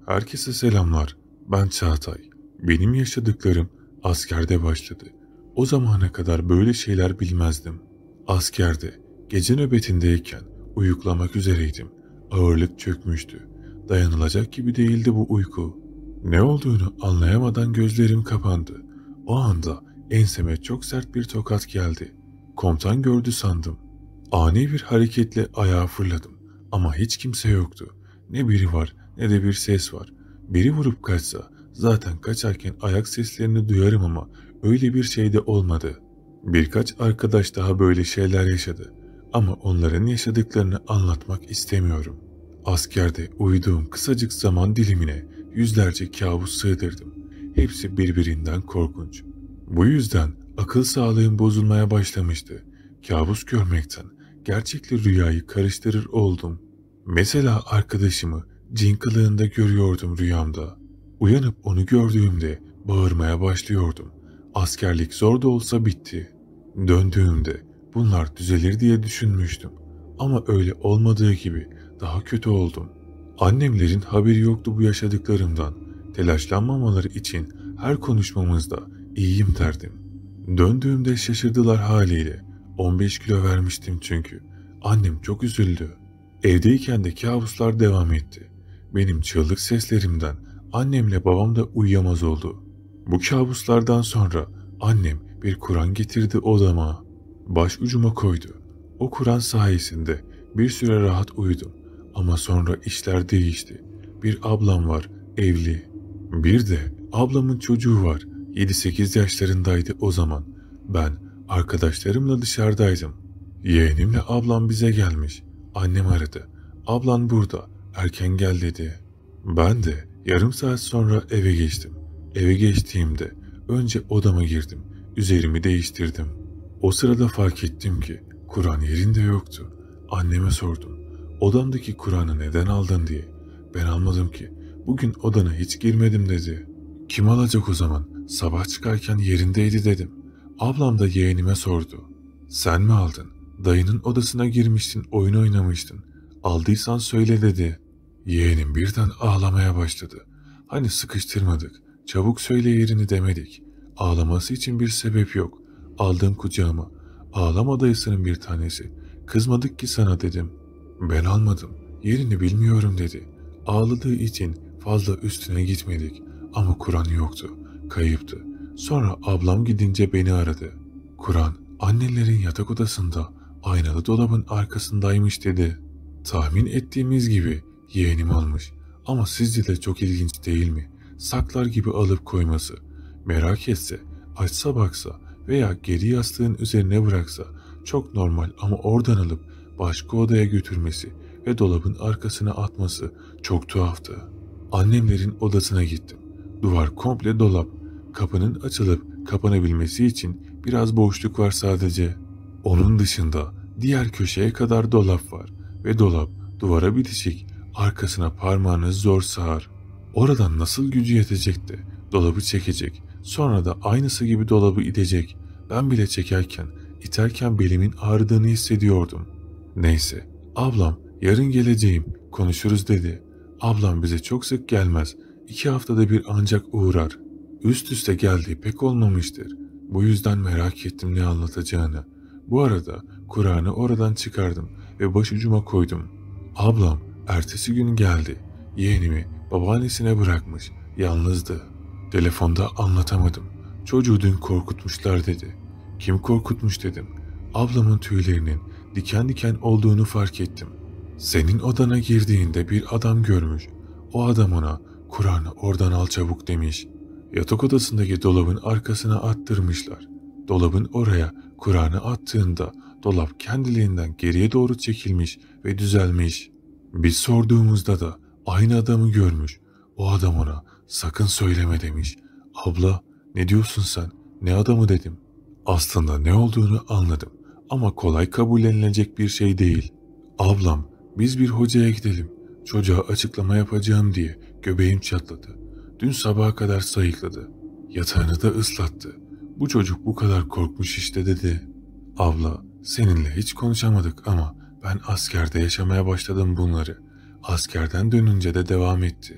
Herkese selamlar. Ben Çağatay. Benim yaşadıklarım askerde başladı. O zamana kadar böyle şeyler bilmezdim. Askerde gece nöbetindeyken uyuklamak üzereydim. Ağırlık çökmüştü. Dayanılacak gibi değildi bu uyku. Ne olduğunu anlayamadan gözlerim kapandı. O anda enseme çok sert bir tokat geldi. Komutan gördü sandım. Ani bir hareketle ayağa fırladım ama hiç kimse yoktu. Ne biri var ne de bir ses var. Biri vurup kaçsa zaten kaçarken ayak seslerini duyarım ama öyle bir şey de olmadı. Birkaç arkadaş daha böyle şeyler yaşadı ama onların yaşadıklarını anlatmak istemiyorum. Askerde uyuduğum kısacık zaman dilimine yüzlerce kabus sığdırdım. Hepsi birbirinden korkunç. Bu yüzden akıl sağlığım bozulmaya başlamıştı. Kabus görmekten gerçekle rüyayı karıştırır oldum. Mesela arkadaşımı cin kılığında görüyordum rüyamda. Uyanıp onu gördüğümde bağırmaya başlıyordum. Askerlik zor da olsa bitti. Döndüğümde bunlar düzelir diye düşünmüştüm. Ama öyle olmadığı gibi daha kötü oldum. Annemlerin haberi yoktu bu yaşadıklarımdan. Telaşlanmamaları için her konuşmamızda iyiyim derdim. Döndüğümde şaşırdılar haliyle. 15 kilo vermiştim çünkü. Annem çok üzüldü. Evdeyken de kabuslar devam etti. Benim çığlık seslerimden annemle babam da uyuyamaz oldu. Bu kabuslardan sonra annem bir Kur'an getirdi odama. Baş ucuma koydu. O Kur'an sayesinde bir süre rahat uyudum. Ama sonra işler değişti. Bir ablam var, evli. Bir de ablamın çocuğu var. 7-8 yaşlarındaydı o zaman. Ben arkadaşlarımla dışarıdaydım. Yeğenimle ablam bize gelmiş. Annem aradı. Ablan burada. Erken gel dedi. Ben de yarım saat sonra eve geçtim. Eve geçtiğimde önce odama girdim. Üzerimi değiştirdim. O sırada fark ettim ki Kur'an yerinde yoktu. Anneme sordum. Odamdaki Kur'an'ı neden aldın diye. Ben almadım ki. Bugün odana hiç girmedim dedi. Kim alacak o zaman? Sabah çıkarken yerindeydi dedim. Ablam da yeğenime sordu. Sen mi aldın? Dayının odasına girmiştin, oyun oynamıştın. Aldıysan söyle dedi. Yeğenim birden ağlamaya başladı. Hani sıkıştırmadık, çabuk söyle yerini demedik. Ağlaması için bir sebep yok. Aldım kucağıma. Ağlama dayısının bir tanesi. Kızmadık ki sana dedim. Ben almadım, yerini bilmiyorum dedi. Ağladığı için fazla üstüne gitmedik. Ama Kur'an yoktu, kayıptı. Sonra ablam gidince beni aradı. Kur'an annelerin yatak odasında aynalı dolabın arkasındaymış dedi. Tahmin ettiğimiz gibi yeğenim almış. Ama sizce de çok ilginç değil mi? Saklar gibi alıp koyması. Merak etse, açsa baksa veya geri yastığın üzerine bıraksa çok normal ama oradan alıp başka odaya götürmesi ve dolabın arkasına atması çok tuhaftı. Annemlerin odasına gittim. Duvar komple dolap. Kapının açılıp kapanabilmesi için biraz boşluk var sadece. Onun dışında diğer köşeye kadar dolap var ve dolap duvara bitişik, arkasına parmağınız zor sığar. Oradan nasıl gücü yetecek de dolabı çekecek, sonra da aynısı gibi dolabı itecek. Ben bile çekerken, iterken belimin ağrıdığını hissediyordum. Neyse, ablam yarın geleceğim, konuşuruz dedi. Ablam bize çok sık gelmez, 2 haftada bir ancak uğrar. Üst üste geldiği pek olmamıştır. Bu yüzden merak ettim ne anlatacağını. Bu arada Kur'an'ı oradan çıkardım ve başucuma koydum. Ablam ertesi gün geldi. Yeğenimi babaannesine bırakmış. Yalnızdı. Telefonda anlatamadım. Çocuğu dün korkutmuşlar dedi. Kim korkutmuş dedim. Ablamın tüylerinin diken diken olduğunu fark ettim. Senin odana girdiğinde bir adam görmüş. O adam ona Kur'an'ı oradan al çabuk demiş. Yatak odasındaki dolabın arkasına attırmışlar. Dolabın oraya Kur'an'ı attığında dolap kendiliğinden geriye doğru çekilmiş ve düzelmiş. Biz sorduğumuzda da aynı adamı görmüş. O adam ona sakın söyleme demiş. Abla ne diyorsun sen? Ne adamı dedim. Aslında ne olduğunu anladım ama kolay kabullenilecek bir şey değil. Ablam biz bir hocaya gidelim. Çocuğa açıklama yapacağım diye göbeğim çatladı. Dün sabaha kadar sayıkladı. Yatağını da ıslattı. Bu çocuk bu kadar korkmuş işte dedi. Abla seninle hiç konuşamadık ama ben askerde yaşamaya başladım bunları. Askerden dönünce de devam etti.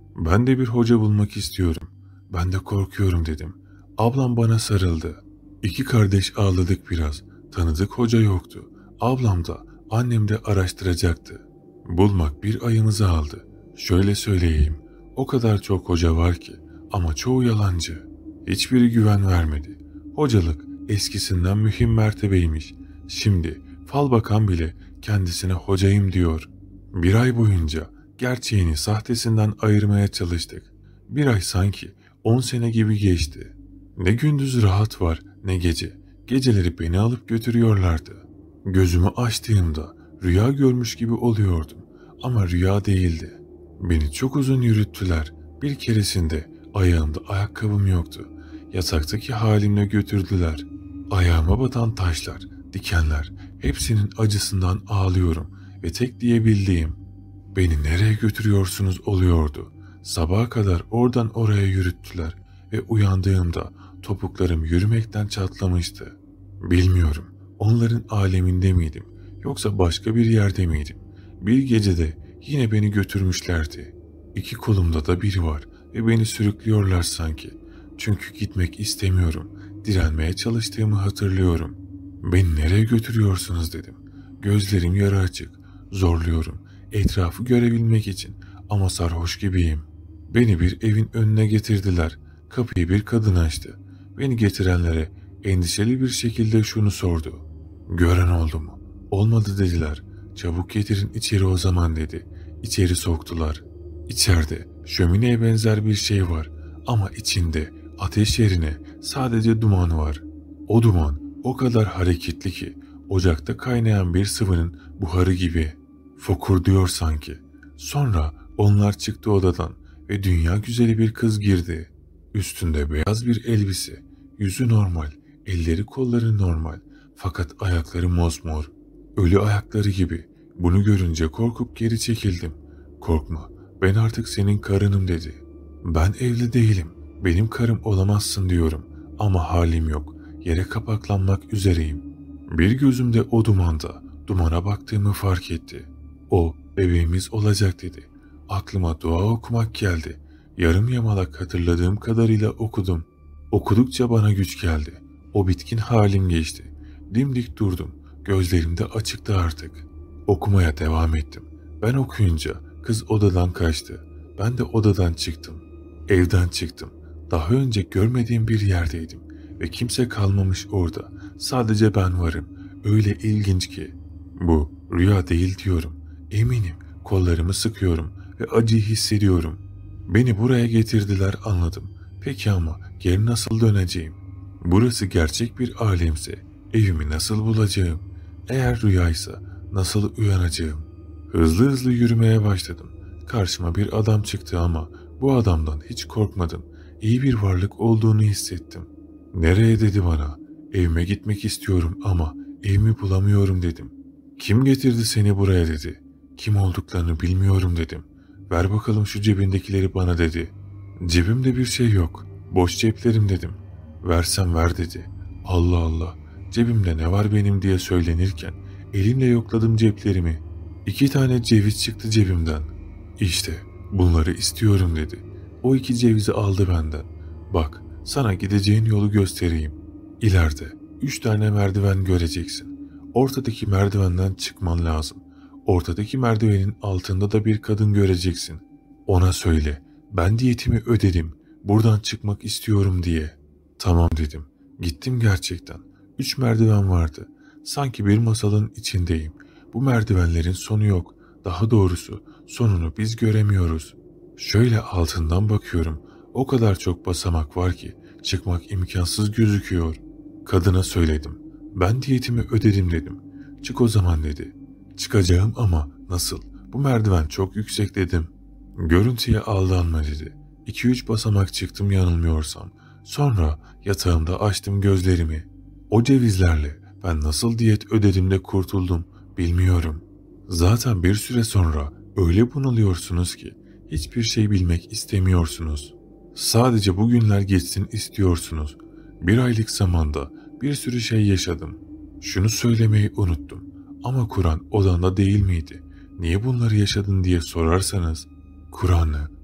Ben de bir hoca bulmak istiyorum. Ben de korkuyorum dedim. Ablam bana sarıldı. İki kardeş ağladık biraz. Tanıdık hoca yoktu. Ablam da annem de araştıracaktı. Bulmak bir ayımızı aldı. Şöyle söyleyeyim. O kadar çok hoca var ki ama çoğu yalancı. Hiçbiri güven vermedi. Hocalık eskisinden mühim mertebeymiş. Şimdi fal bakan bile kendisine hocayım diyor. Bir ay boyunca gerçeğini sahtesinden ayırmaya çalıştık. Bir ay sanki 10 sene gibi geçti. Ne gündüz rahat var ne gece. Geceleri beni alıp götürüyorlardı. Gözümü açtığımda rüya görmüş gibi oluyordum. Ama rüya değildi. Beni çok uzun yürüttüler. Bir keresinde ayağımda ayakkabım yoktu. Yataktaki halimle götürdüler. Ayağıma batan taşlar, dikenler, hepsinin acısından ağlıyorum ve tek diyebildiğim "Beni nereye götürüyorsunuz?" oluyordu. Sabaha kadar oradan oraya yürüttüler ve uyandığımda topuklarım yürümekten çatlamıştı. Bilmiyorum, onların aleminde miydim yoksa başka bir yerde miydim? Bir gecede yine beni götürmüşlerdi. İki kolumda da biri var ve beni sürüklüyorlar sanki. Çünkü gitmek istemiyorum. Direnmeye çalıştığımı hatırlıyorum. "Beni nereye götürüyorsunuz?" dedim. Gözlerim yarı açık. Zorluyorum. Etrafı görebilmek için ama sarhoş gibiyim. Beni bir evin önüne getirdiler. Kapıyı bir kadın açtı. Beni getirenlere endişeli bir şekilde şunu sordu: "Gören oldu mu?" "Olmadı" dediler. "Çabuk getirin içeri o zaman" dedi. İçeri soktular. İçeride şömineye benzer bir şey var ama içinde ateş yerine sadece duman var. O duman o kadar hareketli ki ocakta kaynayan bir sıvının buharı gibi. Fokurduyor sanki. Sonra onlar çıktı odadan ve dünya güzeli bir kız girdi. Üstünde beyaz bir elbise, yüzü normal, elleri kolları normal fakat ayakları mosmor. Ölü ayakları gibi. Bunu görünce korkup geri çekildim. "Korkma, ben artık senin karınım" dedi. "Ben evli değilim, benim karım olamazsın" diyorum ama halim yok. Yere kapaklanmak üzereyim. Bir gözümde o dumana baktığımı fark etti. "O bebeğimiz olacak" dedi. Aklıma dua okumak geldi. Yarım yamalak hatırladığım kadarıyla okudum. Okudukça bana güç geldi. O bitkin halim geçti. Dimdik durdum. Gözlerim de açıktı artık. Okumaya devam ettim. Ben okuyunca kız odadan kaçtı. Ben de odadan çıktım. Evden çıktım. Daha önce görmediğim bir yerdeydim ve kimse kalmamış orada. Sadece ben varım. Öyle ilginç ki. Bu rüya değil diyorum. Eminim. Kollarımı sıkıyorum ve acıyı hissediyorum. Beni buraya getirdiler, anladım. Peki ama geri nasıl döneceğim? Burası gerçek bir alemse evimi nasıl bulacağım? Eğer rüyaysa nasıl uyanacağım? Hızlı hızlı yürümeye başladım. Karşıma bir adam çıktı ama bu adamdan hiç korkmadım. İyi bir varlık olduğunu hissettim. "Nereye?" dedi bana. "Evime gitmek istiyorum ama evimi bulamıyorum" dedim. "Kim getirdi seni buraya?" dedi. "Kim olduklarını bilmiyorum" dedim. "Ver bakalım şu cebindekileri bana" dedi. "Cebimde bir şey yok. Boş ceplerim" dedim. "Versem ver" dedi. Allah Allah, cebimde ne var benim diye söylenirken elimle yokladım ceplerimi. 2 tane ceviz çıktı cebimden. "İşte bunları istiyorum" dedi. O 2 cevizi aldı benden. "Bak, sana gideceğin yolu göstereyim. İleride 3 tane merdiven göreceksin. Ortadaki merdivenden çıkman lazım. Ortadaki merdivenin altında da bir kadın göreceksin. Ona söyle, ben diyetimi ödedim, buradan çıkmak istiyorum" diye. "Tamam" dedim. Gittim gerçekten. 3 merdiven vardı. Sanki bir masalın içindeyim. Bu merdivenlerin sonu yok. Daha doğrusu sonunu biz göremiyoruz. Şöyle altından bakıyorum. O kadar çok basamak var ki çıkmak imkansız gözüküyor. Kadına söyledim. "Ben diyetimi ödedim" dedim. "Çık o zaman" dedi. "Çıkacağım ama nasıl? Bu merdiven çok yüksek" dedim. "Görüntüye aldanma" dedi. 2-3 basamak çıktım yanılmıyorsam. Sonra yatağımda açtım gözlerimi. O cevizlerle ben nasıl diyet ödedim de kurtuldum bilmiyorum. Zaten bir süre sonra öyle bunalıyorsunuz ki hiçbir şey bilmek istemiyorsunuz. Sadece bugünler geçsin istiyorsunuz. 1 aylık zamanda bir sürü şey yaşadım. Şunu söylemeyi unuttum. Ama Kur'an odanda değil miydi? Niye bunları yaşadın diye sorarsanız, Kur'an'ı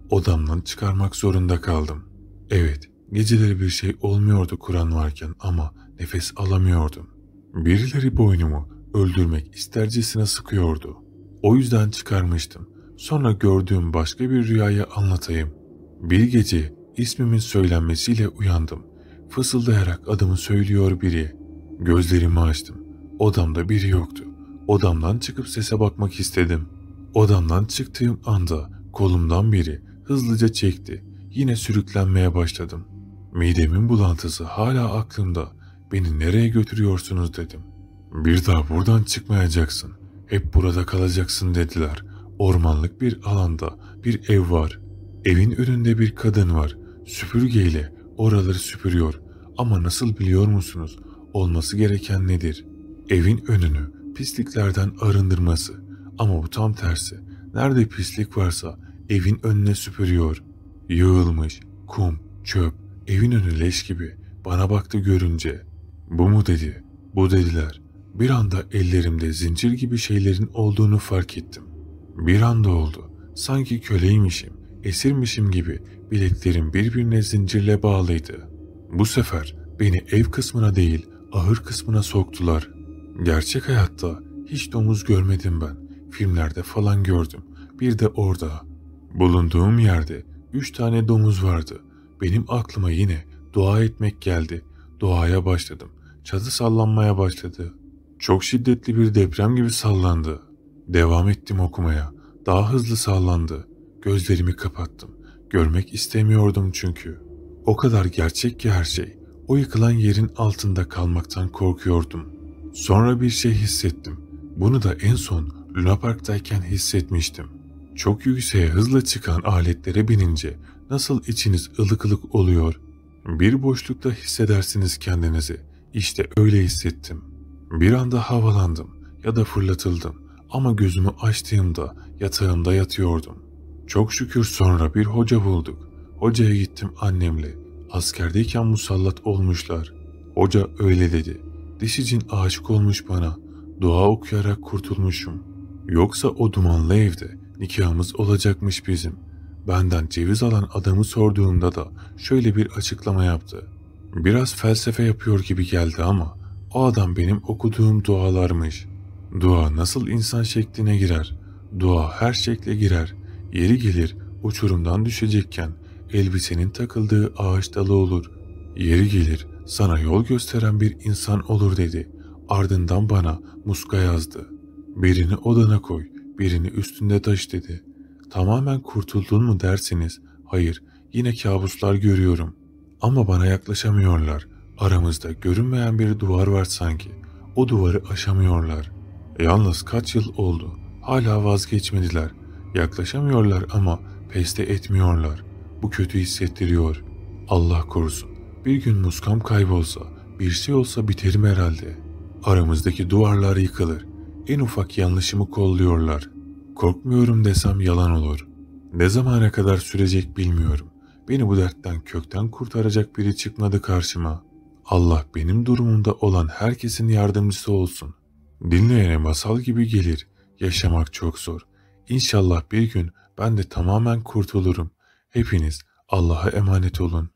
Odamdan çıkarmak zorunda kaldım. Evet, geceleri bir şey olmuyordu Kur'an varken ama nefes alamıyordum. Birileri boynumu öldürmek istercesine sıkıyordu. O yüzden çıkarmıştım. Sonra gördüğüm başka bir rüyayı anlatayım. Bir gece ismimin söylenmesiyle uyandım. Fısıldayarak adımı söylüyor biri. Gözlerimi açtım. Odamda biri yoktu. Odamdan çıkıp sese bakmak istedim. Odamdan çıktığım anda kolumdan biri hızlıca çekti. Yine sürüklenmeye başladım. Midemin bulantısı hala aklımda. Beni nereye götürüyorsunuz dedim. Bir daha buradan çıkmayacaksın. Hep burada kalacaksın dediler. Ormanlık bir alanda bir ev var. Evin önünde bir kadın var. Süpürgeyle oraları süpürüyor. Ama nasıl biliyor musunuz? Olması gereken nedir? Evin önünü pisliklerden arındırması. Ama bu tam tersi. Nerede pislik varsa evin önüne süpürüyor. Yığılmış, kum, çöp, evin önü leş gibi. Bana baktı görünce. Bu mu dedi. Bu dediler. Bir anda ellerimde zincir gibi şeylerin olduğunu fark ettim. Bir anda oldu. Sanki köleymişim, esirmişim gibi bileklerim birbirine zincirle bağlıydı. Bu sefer beni ev kısmına değil, ahır kısmına soktular. Gerçek hayatta hiç domuz görmedim ben. Filmlerde falan gördüm. Bir de orada. Bulunduğum yerde 3 tane domuz vardı. Benim aklıma yine dua etmek geldi. Duaya başladım. Çatı sallanmaya başladı. Çok şiddetli bir deprem gibi sallandı. Devam ettim okumaya. Daha hızlı sallandı. Gözlerimi kapattım. Görmek istemiyordum çünkü. O kadar gerçek ki her şey. O yıkılan yerin altında kalmaktan korkuyordum. Sonra bir şey hissettim. Bunu da en son Luna Park'tayken hissetmiştim. Çok yükseğe hızla çıkan aletlere binince nasıl içiniz ılık ılık oluyor. Bir boşlukta hissedersiniz kendinizi. İşte öyle hissettim. Bir anda havalandım ya da fırlatıldım ama gözümü açtığımda yatağımda yatıyordum. Çok şükür sonra bir hoca bulduk. Hocaya gittim annemle. Askerdeyken musallat olmuşlar. Hoca öyle dedi. Dişicin aşık olmuş bana. Dua okuyarak kurtulmuşum. Yoksa o dumanlı evde nikahımız olacakmış bizim. Benden ceviz alan adamı sorduğumda da şöyle bir açıklama yaptı. Biraz felsefe yapıyor gibi geldi ama o adam benim okuduğum dualarmış. Dua nasıl insan şekline girer? Dua her şekle girer. Yeri gelir uçurumdan düşecekken elbisenin takıldığı ağaç dalı olur. Yeri gelir sana yol gösteren bir insan olur dedi. Ardından bana muska yazdı. Birini odana koy, birini üstünde taşı dedi. Tamamen kurtuldun mu derseniz, hayır, yine kabuslar görüyorum. Ama bana yaklaşamıyorlar. Aramızda görünmeyen bir duvar var sanki. O duvarı aşamıyorlar. Yalnız kaç yıl oldu. Hala vazgeçmediler. Yaklaşamıyorlar ama pes de etmiyorlar. Bu kötü hissettiriyor. Allah korusun. Bir gün muskam kaybolsa, bir şey olsa biterim herhalde. Aramızdaki duvarlar yıkılır. En ufak yanlışımı kolluyorlar. Korkmuyorum desem yalan olur. Ne zamana kadar sürecek bilmiyorum. Beni bu dertten kökten kurtaracak biri çıkmadı karşıma. Allah benim durumumda olan herkesin yardımcısı olsun. Dinleyene masal gibi gelir. Yaşamak çok zor. İnşallah bir gün ben de tamamen kurtulurum. Hepiniz Allah'a emanet olun.